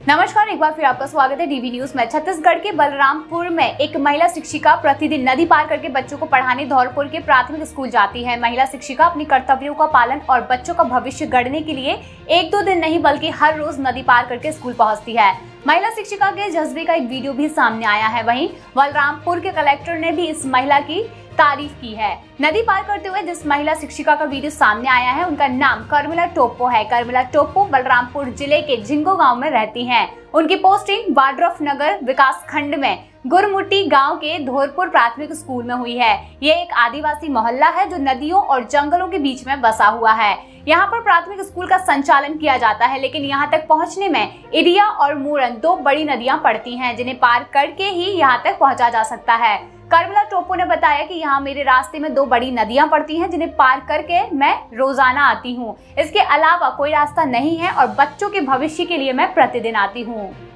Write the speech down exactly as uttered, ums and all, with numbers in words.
नमस्कार, एक बार फिर आपका स्वागत है डीवी न्यूज में। छत्तीसगढ़ के बलरामपुर में एक महिला शिक्षिका प्रतिदिन नदी पार करके बच्चों को पढ़ाने धौलपुर के प्राथमिक स्कूल जाती है। महिला शिक्षिका अपनी कर्तव्यों का पालन और बच्चों का भविष्य गढ़ने के लिए एक दो दिन नहीं बल्कि हर रोज नदी पार करके स्कूल पहुंचती है। महिला शिक्षिका के जज्बे का एक वीडियो भी सामने आया है। वहीं बलरामपुर के कलेक्टर ने भी इस महिला की तारीफ की है। नदी पार करते हुए जिस महिला शिक्षिका का वीडियो सामने आया है उनका नाम कर्मिला टोप्पो है। कर्मिला टोप्पो बलरामपुर जिले के जिंगो गांव में रहती हैं। उनकी पोस्टिंग वाड्रफ नगर विकास खंड में गुरमुट्टी गांव के धौलपुर प्राथमिक स्कूल में हुई है। ये एक आदिवासी मोहल्ला है जो नदियों और जंगलों के बीच में बसा हुआ है। यहाँ पर प्राथमिक स्कूल का संचालन किया जाता है, लेकिन यहाँ तक पहुँचने में इडिया और मूरन दो बड़ी नदियाँ पड़ती हैं, जिन्हें पार करके ही यहाँ तक पहुँचा जा सकता है। कर्मिला टोप्पो ने बताया कि यहाँ मेरे रास्ते में दो बड़ी नदियां पड़ती हैं, जिन्हें पार करके मैं रोजाना आती हूँ। इसके अलावा कोई रास्ता नहीं है और बच्चों के भविष्य के लिए मैं प्रतिदिन आती हूँ।